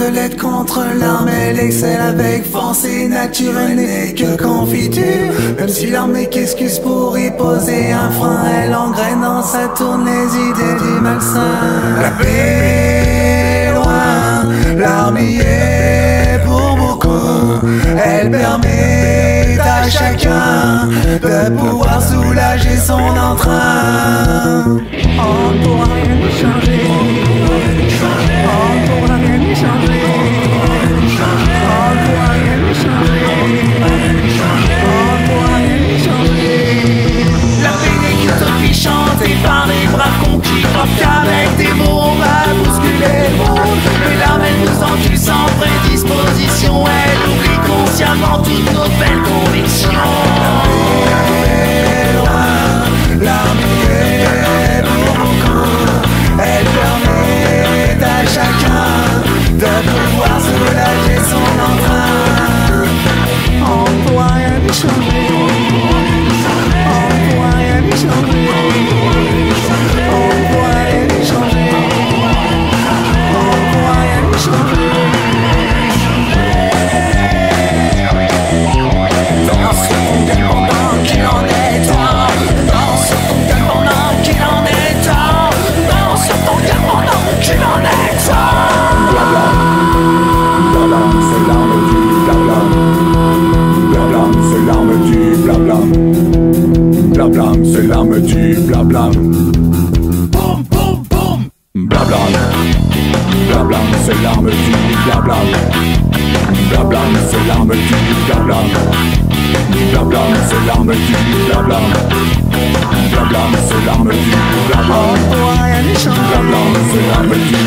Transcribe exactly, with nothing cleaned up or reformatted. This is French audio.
côtelette contre l'arme, elle excelle avec force et naturel n'est que confiture. Même si l'arme n'est qu'excuse pour y poser un frein, elle engraine dans sa tourne les idées du malsain. La paix est loin, l'arme y est pour beaucoup. Elle permet à chacun de pouvoir soulager son entrain. On ne pourra rien y changer. On ne pourra rien y changer. On ne pourra rien y changer. On ne pourra rien y changer. La paix n'est qu'utopie chantée par les braves conquis. Crois qu'avec des mots on va bousculer le monde. Mais l'arme elle nous encule sans prédisposition. Elle oublie consciemment toutes nos belles convictions. L'arme est pour beaucoup. Elle permet à chacun de pouvoir soulager son entrain. On ne pourra rien y changer. On ne pourra rien y changer. On ne pourra rien y changer. On ne pourra rien y changer. Dans ce monde pendant qu'il en est temps. Dans ce monde pendant qu'il en est temps. Dans ce monde pendant qu'il en est temps. Blablam, c'est l'arme du blablam. Blablam, c'est l'arme du blablam. Blablam, c'est l'arme du blablam. Boum, boum, boum. Blablam, blablam, c'est l'arme du blablam. Blablam, c'est l'arme du blablam. Blablam, c'est l'arme du blablam. Blablam, c'est l'arme du blablam. On ne pourra rien y changer. Blablam, c'est l'arme du